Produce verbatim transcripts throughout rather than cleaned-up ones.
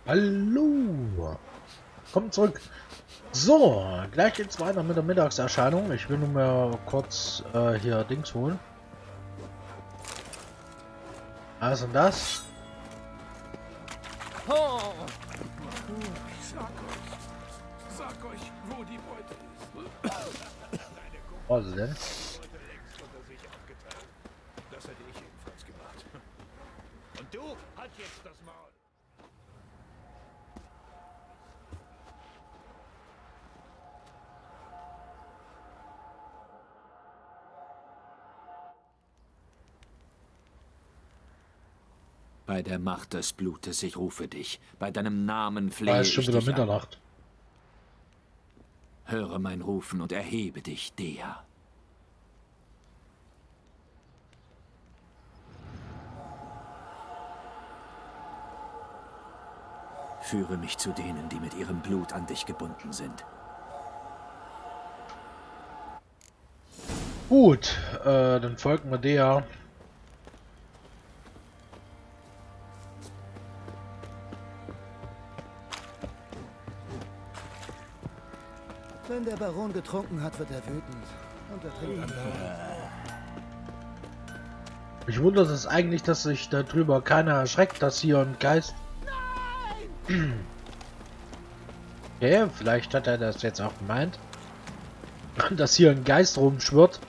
Hallo! Kommt zurück. So, gleich geht's weiter mit der Mittagserscheinung. Ich will nur mal kurz äh, hier Dings holen. Was und das? Oh. Ich sag euch, sag euch, wo die Beute ist. Was ist denn? Das hätte ich ebenfalls gemacht. Und du, halt jetzt das Maul. Bei der Macht des Blutes, ich rufe dich. Bei deinem Namen Ah, flehe ist schon ich wieder dich an. Mitternacht. Höre mein Rufen und erhebe dich, Dea. Führe mich zu denen, die mit ihrem Blut an dich gebunden sind. Gut, äh, dann folgen wir der. Wenn der Baron getrunken hat, wird er wütend. Und er trinkt andere. Mich wundert es eigentlich, dass sich darüber keiner erschreckt, dass hier ein Geist... Okay, vielleicht hat er das jetzt auch gemeint. Dass hier ein Geist rumschwirrt.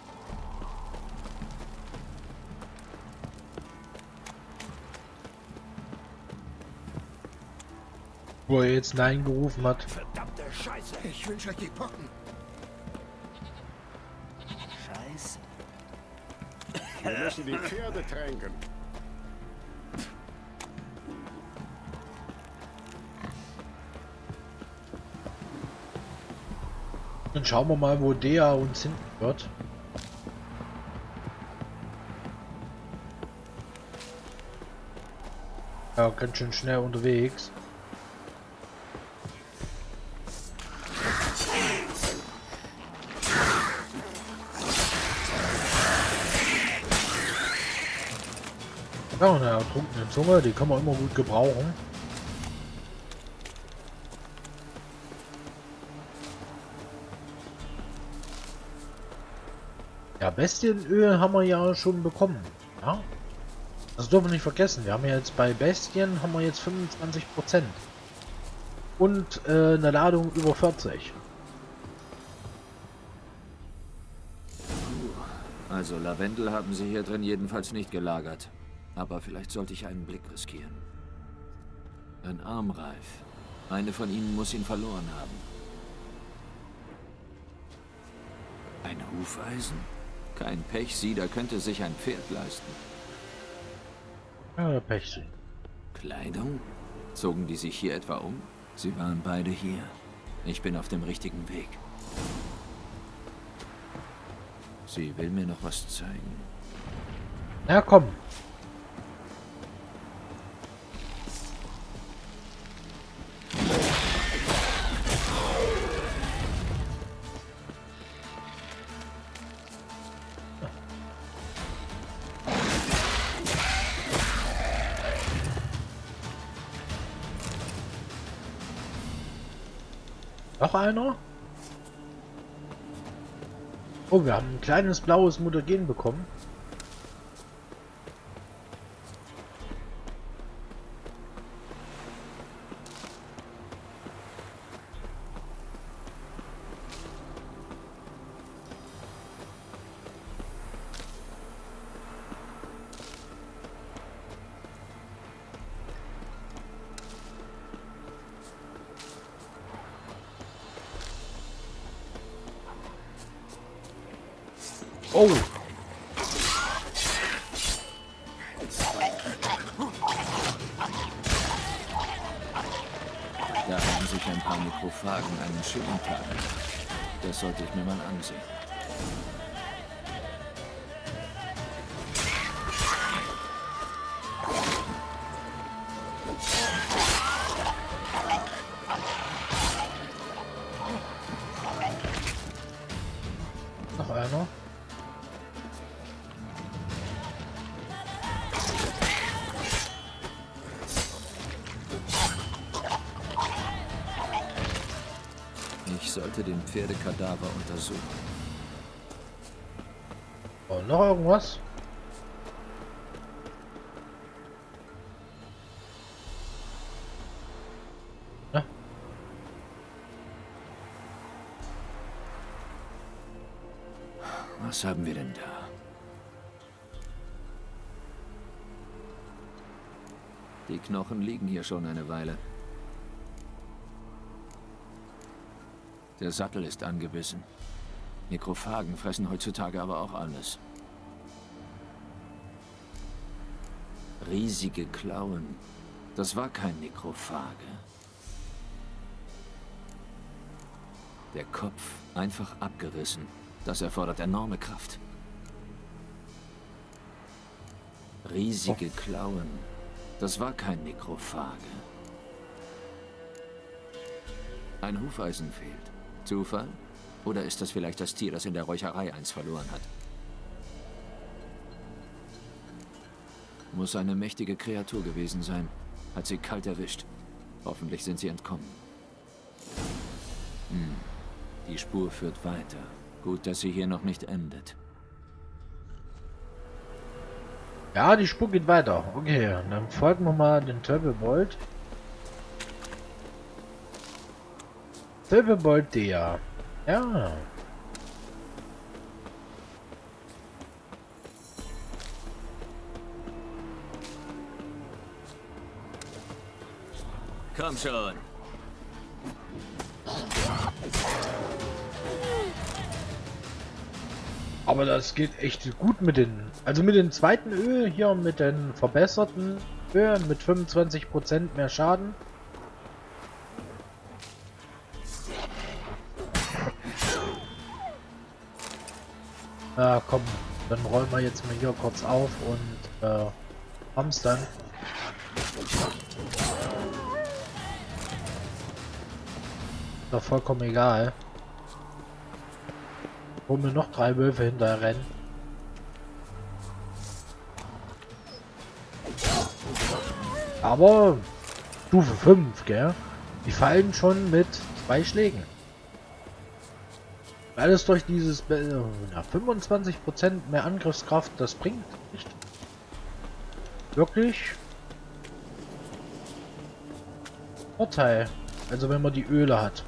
Wo er jetzt Nein gerufen hat. Verdammte Scheiße. Ich wünsche euch die Pocken. Scheiße. Wir müssen die Pferde tränken. Dann schauen wir mal, wo der uns hinten wird. Ja, ganz schön schnell unterwegs. Ja, eine ertrunkene Zunge, die kann man immer gut gebrauchen. Ja, Bestienöl haben wir ja schon bekommen. Ja? Das dürfen wir nicht vergessen. Wir haben ja jetzt bei Bestien haben wir jetzt fünfundzwanzig Prozent. Und äh, eine Ladung über vierzig. Also Lavendel haben sie hier drin jedenfalls nicht gelagert. Aber vielleicht sollte ich einen Blick riskieren. Ein Armreif. Eine von ihnen muss ihn verloren haben. Ein Hufeisen? Kein Pechsieder könnte sich ein Pferd leisten. Ja, Pech. Kleidung? Zogen die sich hier etwa um? Sie waren beide hier. Ich bin auf dem richtigen Weg. Sie will mir noch was zeigen. Na komm. Noch einer? Oh, wir haben ein kleines blaues Mutagen bekommen. Oh! Da haben sich ein paar Nekrophagen einen schönen Tag. Das sollte ich mir mal ansehen. Noch einer. Ich sollte den Pferdekadaver untersuchen. Oh, noch irgendwas? Ja. Was haben wir denn da? Die Knochen liegen hier schon eine Weile. Der Sattel ist angebissen. Nekrophagen fressen heutzutage aber auch alles. Riesige Klauen. Das war kein Nekrophage. Der Kopf einfach abgerissen. Das erfordert enorme Kraft. Riesige Klauen. Das war kein Nekrophage. Ein Hufeisen fehlt. Zufall? Oder ist das vielleicht das Tier, das in der Räucherei eins verloren hat? Muss eine mächtige Kreatur gewesen sein. Hat sie kalt erwischt. Hoffentlich sind sie entkommen. Hm. Die Spur führt weiter. Gut, dass sie hier noch nicht endet. Ja, die Spur geht weiter. Okay, dann folgen wir mal den Tölpelbold. Tölpelbold der. Ja. Komm schon. Aber das geht echt gut mit den... Also mit dem zweiten Öl hier, mit den verbesserten Öl, mit fünfundzwanzig Prozent mehr Schaden. Ja, komm, dann räumen wir jetzt mal hier kurz auf und äh, haben's dann. Ist doch vollkommen egal. Wo mir noch drei Wölfe hinterher rennen. Aber Stufe fünf, gell? Die fallen schon mit zwei Schlägen. Alles durch dieses äh, ja, fünfundzwanzig Prozent mehr Angriffskraft, das bringt nicht wirklich Vorteil. Also wenn man die Öle hat.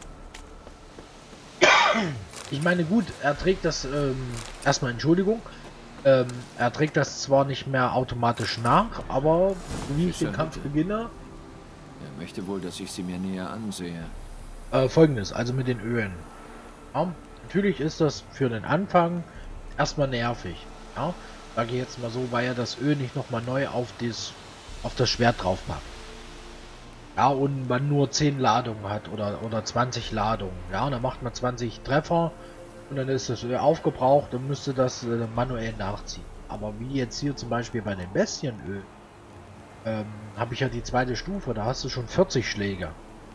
Ich meine, gut, er trägt das, ähm, erstmal Entschuldigung, ähm, er trägt das zwar nicht mehr automatisch nach, aber wie ich den Kampf beginne... Er möchte wohl, dass ich sie mir näher ansehe. Äh, folgendes, also mit den Ölen. Ja, natürlich ist das für den Anfang erstmal nervig. Ja, sage ich jetzt mal so, weil er das Öl nicht nochmal neu auf, das, auf das Schwert drauf packt. Ja, und man nur zehn Ladungen hat oder, oder zwanzig Ladungen. Ja, und dann macht man zwanzig Treffer und dann ist das Öl aufgebraucht und müsste das äh, manuell nachziehen. Aber wie jetzt hier zum Beispiel bei dem Bestienöl, ähm, habe ich ja die zweite Stufe, da hast du schon vierzig Schläge,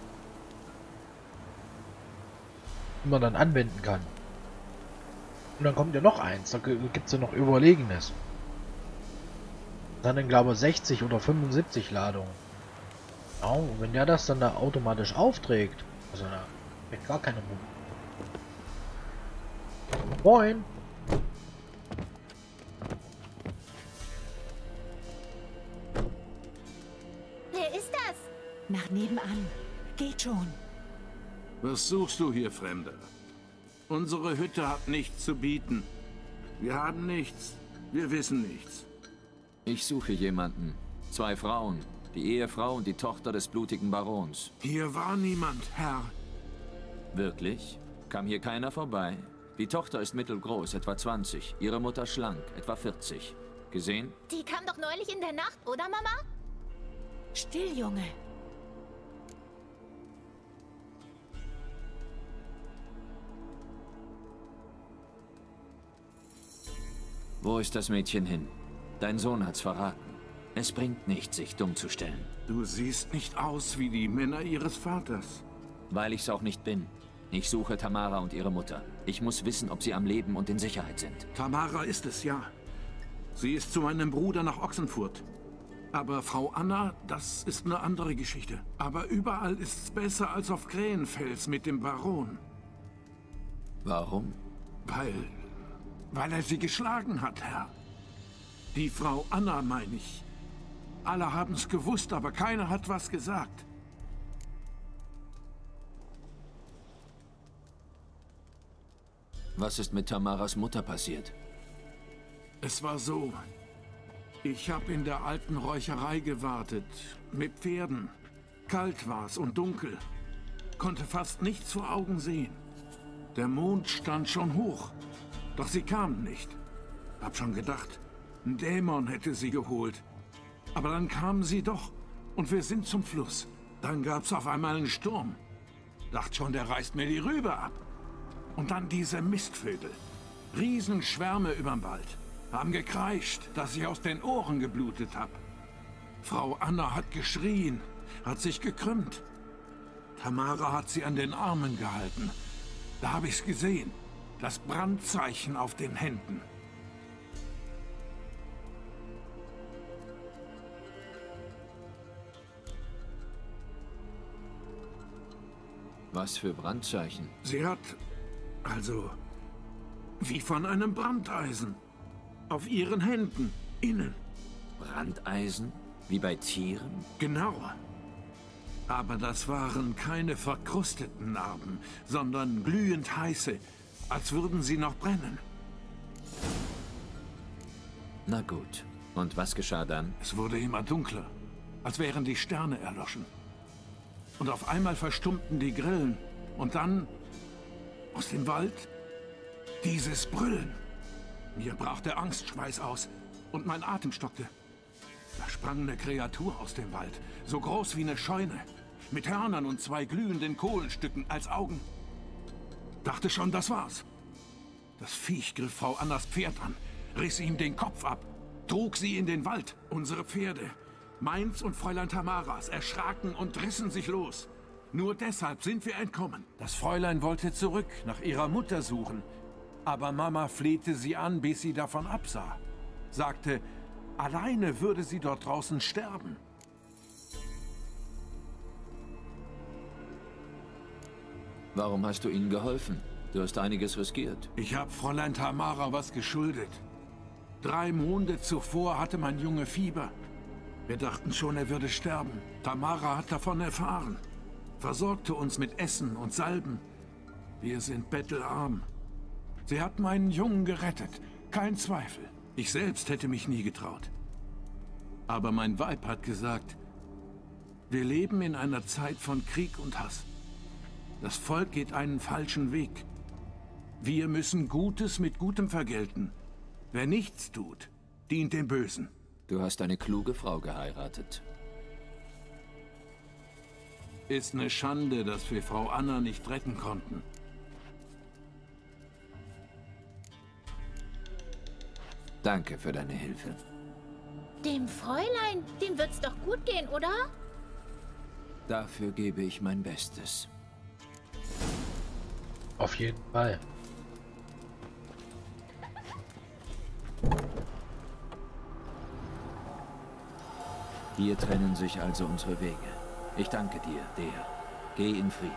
die man dann anwenden kann. Und dann kommt ja noch eins, da gibt es ja noch Überlegenes. Dann, dann glaube ich sechzig oder fünfundsiebzig Ladungen. Ja, und wenn der das dann da automatisch aufträgt, also da wird gar keine Mumm. Moin! Wer ist das? Nach nebenan. Geht schon. Was suchst du hier, Fremder? Unsere Hütte hat nichts zu bieten. Wir haben nichts. Wir wissen nichts. Ich suche jemanden. Zwei Frauen. Die Ehefrau und die Tochter des blutigen Barons. Hier war niemand, Herr. Wirklich? Kam hier keiner vorbei? Die Tochter ist mittelgroß, etwa zwanzig. Ihre Mutter schlank, etwa vierzig. Gesehen? Die kam doch neulich in der Nacht, oder Mama? Still, Junge. Wo ist das Mädchen hin? Dein Sohn hat's verraten. Es bringt nichts, sich dumm zu stellen. Du siehst nicht aus wie die Männer ihres Vaters. Weil ich's auch nicht bin. Ich suche Tamara und ihre Mutter. Ich muss wissen, ob sie am Leben und in Sicherheit sind. Tamara ist es, ja. Sie ist zu meinem Bruder nach Ochsenfurt. Aber Frau Anna, das ist eine andere Geschichte. Aber überall ist's besser als auf Krähenfels mit dem Baron. Warum? Weil... weil er sie geschlagen hat, Herr. Die Frau Anna, meine ich. Alle haben's gewusst, aber keiner hat was gesagt. Was ist mit Tamaras Mutter passiert? Es war so. Ich habe in der alten Räucherei gewartet. Mit Pferden. Kalt war's und dunkel. Konnte fast nichts vor Augen sehen. Der Mond stand schon hoch. Doch sie kamen nicht. Hab schon gedacht, ein Dämon hätte sie geholt. Aber dann kamen sie doch. Und wir sind zum Fluss. Dann gab's auf einmal einen Sturm. Dacht schon, der reißt mir die Rübe ab. Und dann diese Mistvögel. Riesenschwärme überm Wald. Haben gekreischt, dass ich aus den Ohren geblutet hab. Frau Anna hat geschrien, hat sich gekrümmt. Tamara hat sie an den Armen gehalten. Da habe ich's gesehen. Das Brandzeichen auf den Händen. Was für Brandzeichen? Sie hat... also... wie von einem Brandeisen. Auf ihren Händen, innen. Brandeisen? Wie bei Tieren? Genau. Aber das waren keine verkrusteten Narben, sondern glühend heiße, als würden sie noch brennen. Na gut. Und was geschah dann? Es wurde immer dunkler, als wären die Sterne erloschen. Und auf einmal verstummten die Grillen. Und dann, aus dem Wald, dieses Brüllen. Mir brach der Angstschweiß aus und mein Atem stockte. Da sprang eine Kreatur aus dem Wald, so groß wie eine Scheune, mit Hörnern und zwei glühenden Kohlenstücken als Augen. Dachte schon, das war's. Das Viech griff Frau Annas Pferd an, riss ihm den Kopf ab, trug sie in den Wald. Unsere Pferde, meins und Fräulein Tamaras, erschraken und rissen sich los. Nur deshalb sind wir entkommen. Das Fräulein wollte zurück, nach ihrer Mutter suchen. Aber Mama flehte sie an, bis sie davon absah. Sagte, alleine würde sie dort draußen sterben. Warum hast du ihnen geholfen? Du hast einiges riskiert. Ich habe Fräulein Tamara was geschuldet. Drei Monde zuvor hatte mein Junge Fieber. Wir dachten schon, er würde sterben. Tamara hat davon erfahren. Versorgte uns mit Essen und Salben. Wir sind bettelarm. Sie hat meinen Jungen gerettet, kein Zweifel. Ich selbst hätte mich nie getraut. Aber mein Weib hat gesagt, wir leben in einer Zeit von Krieg und Hass. Das Volk geht einen falschen Weg. Wir müssen Gutes mit Gutem vergelten. Wer nichts tut, dient dem Bösen. Du hast eine kluge Frau geheiratet. Ist eine Schande, dass wir Frau Anna nicht retten konnten. Danke für deine Hilfe. Dem Fräulein, dem wird's doch gut gehen, oder? Dafür gebe ich mein Bestes. Auf jeden Fall. Hier trennen sich also unsere Wege. Ich danke dir, Dea. Geh in Frieden.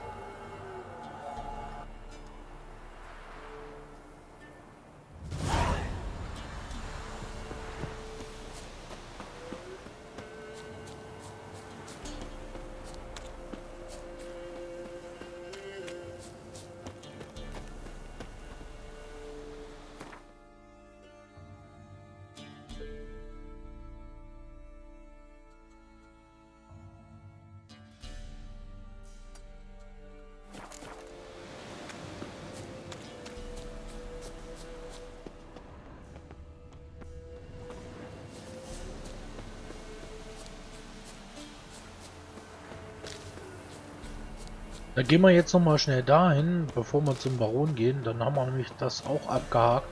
Da gehen wir jetzt noch mal schnell dahin, bevor wir zum Baron gehen. Dann haben wir nämlich das auch abgehakt.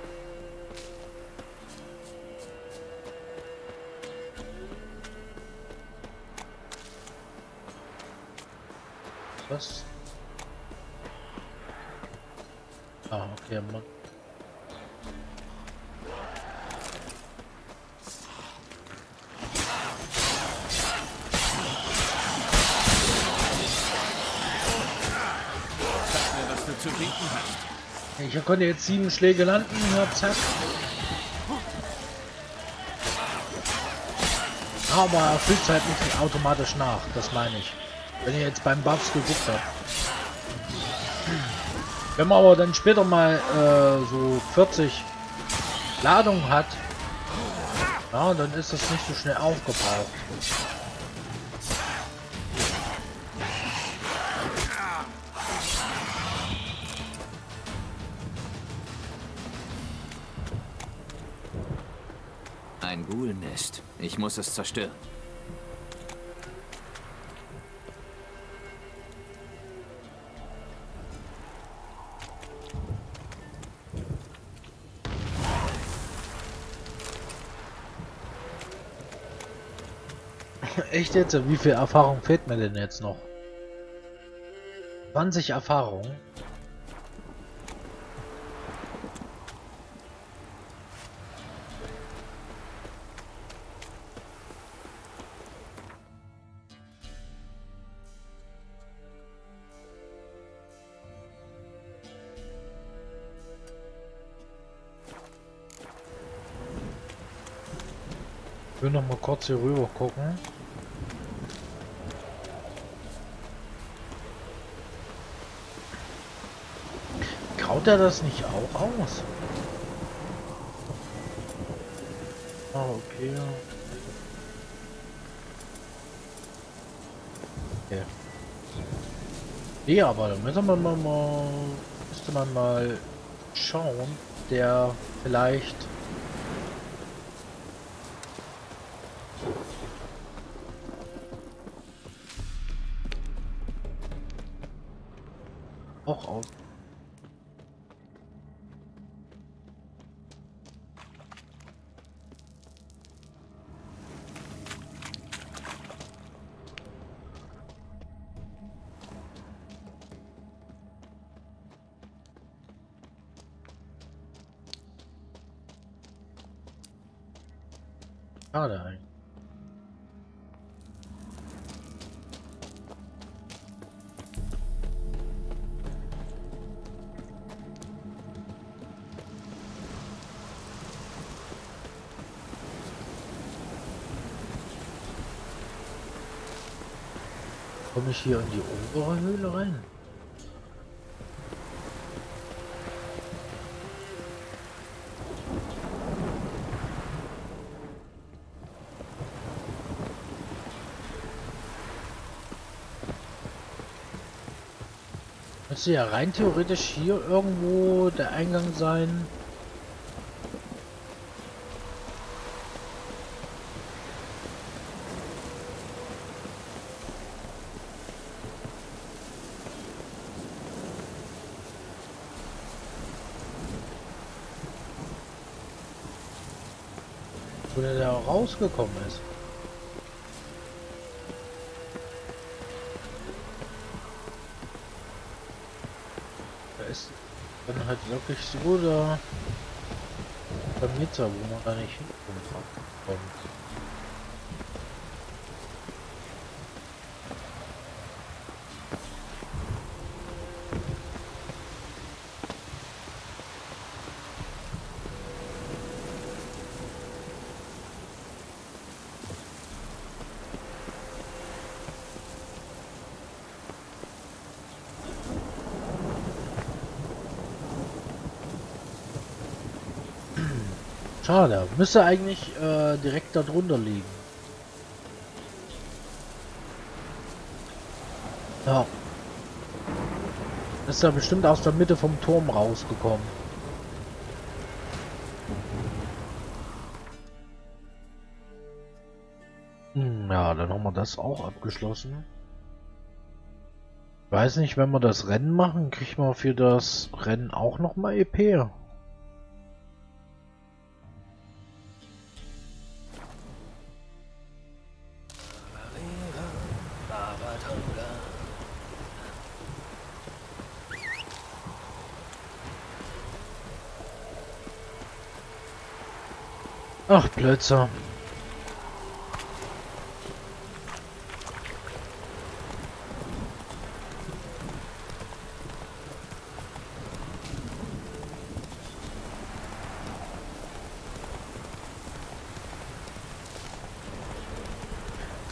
Was? Ah, okay, Mann. zu bieten hast. Ich konnte jetzt sieben Schläge landen, ja, zack. Aber er fühlt halt nicht automatisch nach, das meine ich. Wenn ihr jetzt beim Buffs geguckt habt. Wenn man aber dann später mal äh, so vierzig Ladungen hat, ja, dann ist das nicht so schnell aufgebraucht. Ein Ghoul-Nest. Ich muss es zerstören. Echt jetzt? Wie viel Erfahrung fehlt mir denn jetzt noch? zwanzig Erfahrung. Ich will noch mal kurz hier rüber gucken. Graut er das nicht auch aus? Ah, okay. Okay. Nee, aber da müsste man mal, mal müsste man mal schauen, der vielleicht auch aus. Schade eigentlich. Komme ich hier in die obere Höhle rein? Müsste ja rein theoretisch hier irgendwo der Eingang sein. Wo der da rausgekommen ist. Da ist dann halt wirklich so der Vermieter, wo man da nicht hinkommt. Schade, müsste eigentlich äh, direkt darunter liegen. Ja. Ist ja bestimmt aus der Mitte vom Turm rausgekommen. Hm, ja, dann haben wir das auch abgeschlossen. Ich weiß nicht, wenn wir das Rennen machen, kriegt man für das Rennen auch noch mal E P. Ach, Blödsinn.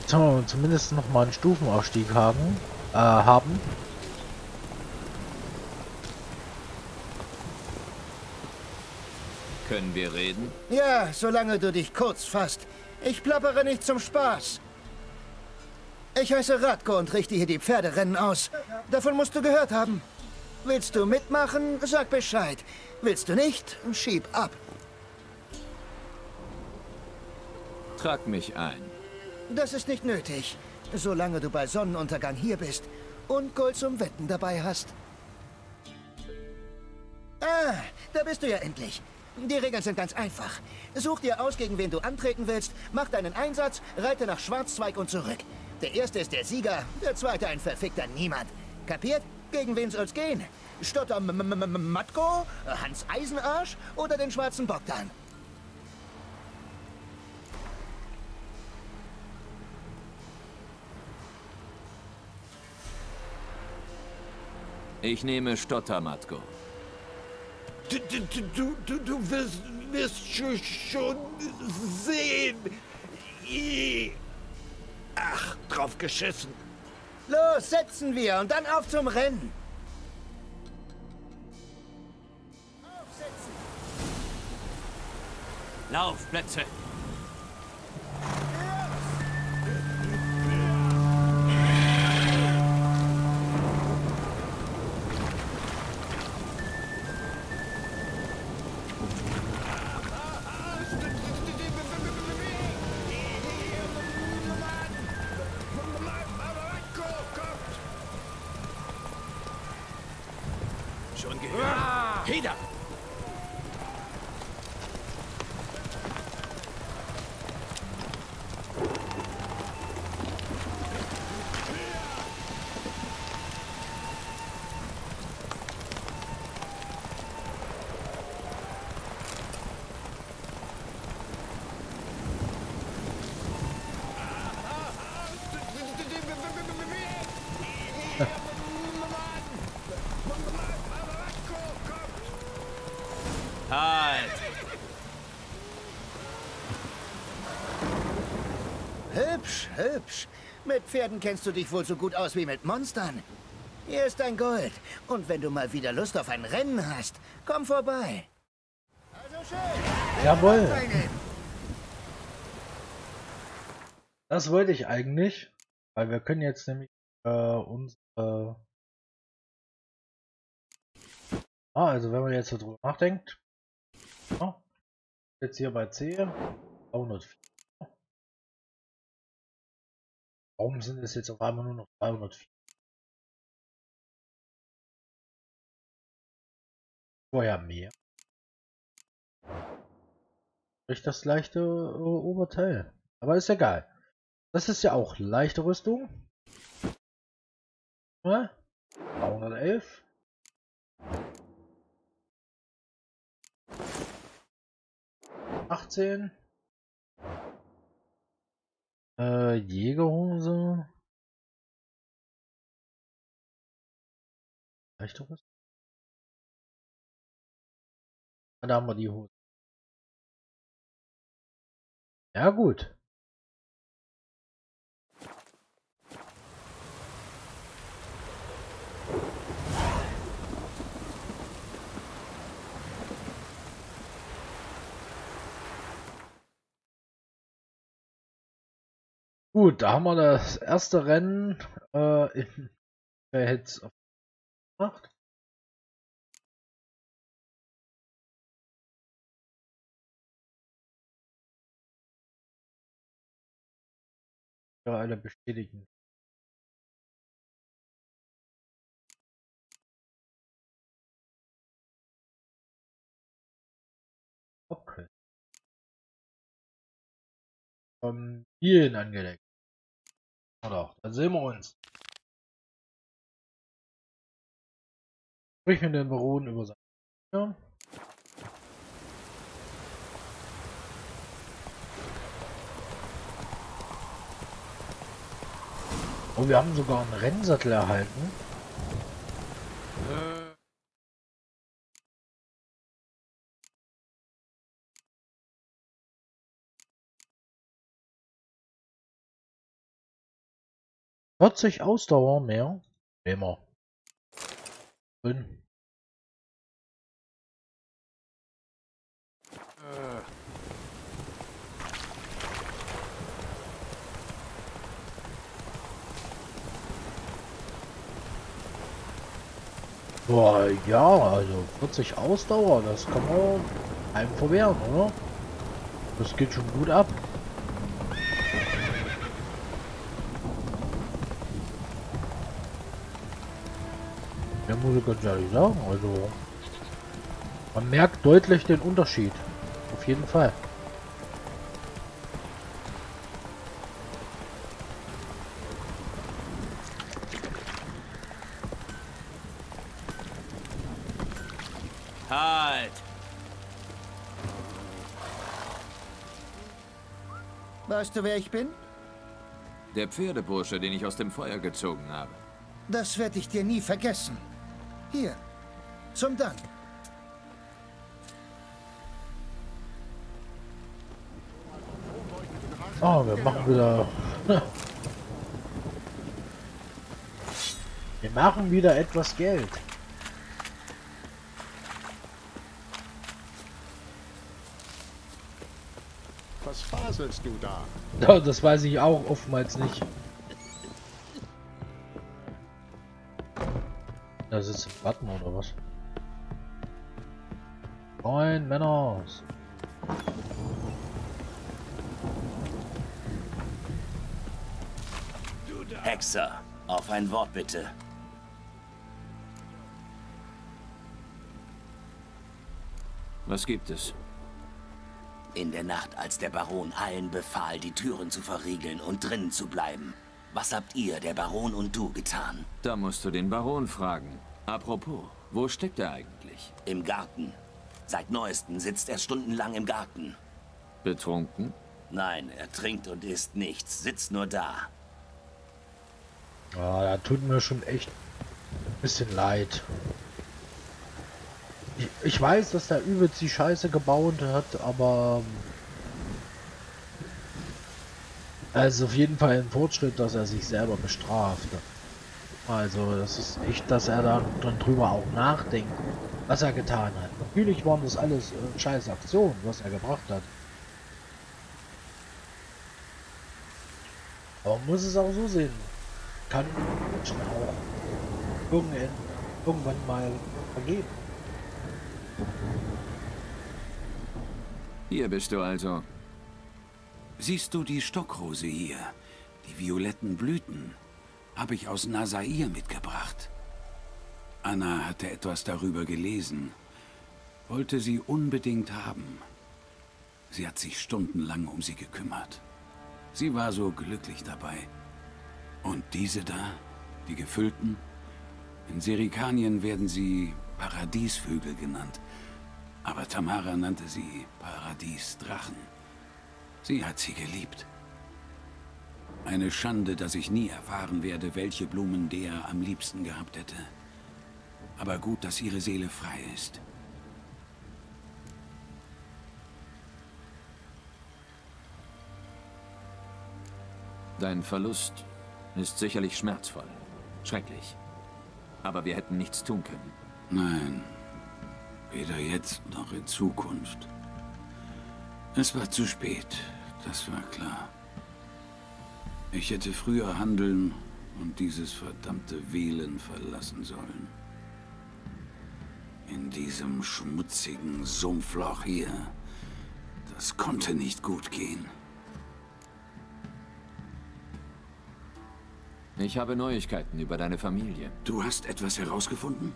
Jetzt haben wir zumindest noch mal einen Stufenaufstieg haben. Äh, haben. Können wir reden? Ja, solange du dich kurz fasst. Ich plappere nicht zum Spaß. Ich heiße Radko und richte hier die Pferderennen aus. Davon musst du gehört haben. Willst du mitmachen, sag Bescheid. Willst du nicht, schieb ab. Trag mich ein. Das ist nicht nötig, solange du bei Sonnenuntergang hier bist und Gold zum Wetten dabei hast. Ah, da bist du ja endlich. Die Regeln sind ganz einfach. Such dir aus, gegen wen du antreten willst, mach deinen Einsatz, reite nach Schwarzzweig und zurück. Der erste ist der Sieger, der zweite ein verfickter Niemand. Kapiert? Gegen wen soll's gehen? Stotter M M M Matko, Hans Eisenarsch oder den schwarzen Bogdan? Ich nehme Stotter, Matko. Du, du, du, du, du wirst, wirst schon, schon sehen. I- Ach, drauf geschissen. Los, setzen wir und dann auf zum Rennen. Aufsetzen. Laufplätze! Schon gehört? Heda! Halt! Hübsch, hübsch. Mit Pferden kennst du dich wohl so gut aus wie mit Monstern. Hier ist dein Gold. Und wenn du mal wieder Lust auf ein Rennen hast, komm vorbei. Also schön. Jawohl. Teilnehmen. Das wollte ich eigentlich, weil wir können jetzt nämlich äh, unsere... Ah, also wenn man jetzt so drüber nachdenkt, ja, jetzt hier bei C, zweihundertvier. Warum sind es jetzt auf einmal nur noch zweihundertvier? Vorher mehr. Durch das leichte äh, Oberteil. Aber ist egal. Das ist ja auch leichte Rüstung. Ja? dreihundertelf. achtzehn. Äh, Jägerhose. Leichte Rüstung. Ah, da haben wir die Hose. Ja gut. Gut, da haben wir das erste Rennen äh, in wer hätte es gemacht? Ja, alle bestätigen. Okay. Vom Spielen angelegt. Oder? Dann sehen wir uns. Sprich mit den Baronen über sein. Ja. Oh, wir haben sogar einen Rennsattel erhalten. vierzig Ausdauer mehr. Nehmen wir. Drin. Boah, ja, also vierzig Ausdauer, das kann man einem verwehren, oder? Das geht schon gut ab. Ja, muss ich ganz ehrlich sagen, also man merkt deutlich den Unterschied. Auf jeden Fall. Halt! Weißt du, wer ich bin? Der Pferdebursche, den ich aus dem Feuer gezogen habe. Das werde ich dir nie vergessen. Hier, zum Dank. Ah, wir machen wieder... Wir machen wieder etwas Geld. Was faselst du da? Ja, das weiß ich auch oftmals nicht. Da sitzt ein Button oder was? Moin Männer. Hexer, auf ein Wort bitte. Was gibt es? In der Nacht, als der Baron allen befahl, die Türen zu verriegeln und drinnen zu bleiben. Was habt ihr, der Baron und du, getan? Da musst du den Baron fragen. Apropos, wo steckt er eigentlich? Im Garten. Seit Neuestem sitzt er stundenlang im Garten. Betrunken? Nein, er trinkt und isst nichts, sitzt nur da. Ja, da tut mir schon echt ein bisschen leid. Ich, ich weiß, dass der übelst die Scheiße gebaut hat, aber es ist auf jeden Fall ein Fortschritt, dass er sich selber bestraft. Also das ist echt, dass er da dann drüber auch nachdenkt, was er getan hat. Natürlich waren das alles äh, scheiß Aktionen, was er gebracht hat. Aber man muss es auch so sehen. Kann Menschen auch irgendwann, irgendwann mal vergeben. Hier bist du also. Siehst du die Stockrose hier? Die violetten Blüten habe ich aus Nasair mitgebracht. Anna hatte etwas darüber gelesen, wollte sie unbedingt haben. Sie hat sich stundenlang um sie gekümmert. Sie war so glücklich dabei. Und diese da, die gefüllten? In Serikanien werden sie Paradiesvögel genannt. Aber Tamara nannte sie Paradiesdrachen. Sie hat sie geliebt. Eine Schande, dass ich nie erfahren werde, welche Blumen der am liebsten gehabt hätte. Aber gut, dass ihre Seele frei ist. Dein Verlust ist sicherlich schmerzvoll. Schrecklich. Aber wir hätten nichts tun können. Nein. Weder jetzt noch in Zukunft. Es war zu spät, das war klar. Ich hätte früher handeln und dieses verdammte Wählen verlassen sollen. In diesem schmutzigen Sumpfloch hier. Das konnte nicht gut gehen. Ich habe Neuigkeiten über deine Familie. Du hast etwas herausgefunden?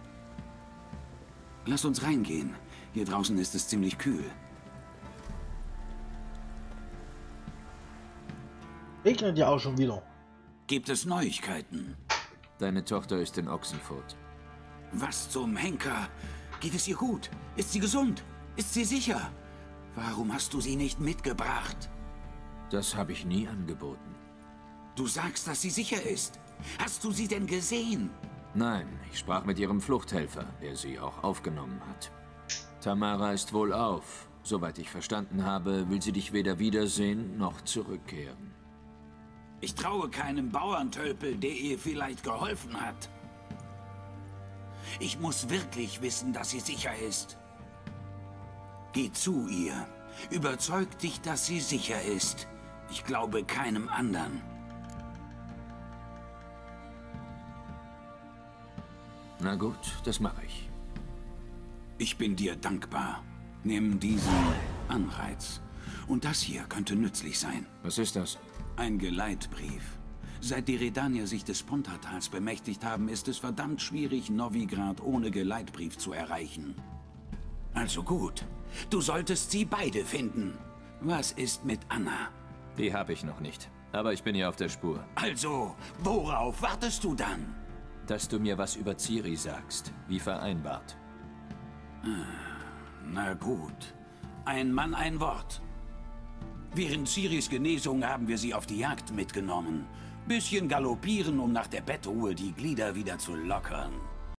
Lass uns reingehen. Hier draußen ist es ziemlich kühl. Regnet ja auch schon wieder. Gibt es Neuigkeiten? Deine Tochter ist in Ochsenfurt. Was zum Henker? Geht es ihr gut? Ist sie gesund? Ist sie sicher? Warum hast du sie nicht mitgebracht? Das habe ich nie angeboten. Du sagst, dass sie sicher ist. Hast du sie denn gesehen? Nein, ich sprach mit ihrem Fluchthelfer, der sie auch aufgenommen hat. Tamara ist wohlauf. Soweit ich verstanden habe, will sie dich weder wiedersehen noch zurückkehren. Ich traue keinem Bauerntölpel, der ihr vielleicht geholfen hat. Ich muss wirklich wissen, dass sie sicher ist. Geh zu ihr. Überzeug dich, dass sie sicher ist. Ich glaube keinem anderen. Na gut, das mache ich. Ich bin dir dankbar. Nimm diesen Anreiz. Und das hier könnte nützlich sein. Was ist das? Ein Geleitbrief. Seit die Redanier sich des Pontartals bemächtigt haben, ist es verdammt schwierig, Novigrad ohne Geleitbrief zu erreichen. Also gut. Du solltest sie beide finden. Was ist mit Anna? Die habe ich noch nicht. Aber ich bin ihr auf der Spur. Also, worauf wartest du dann? Dass du mir was über Ciri sagst, wie vereinbart. Na gut. Ein Mann, ein Wort. Während Ciris Genesung haben wir sie auf die Jagd mitgenommen. Bisschen galoppieren, um nach der Bettruhe die Glieder wieder zu lockern.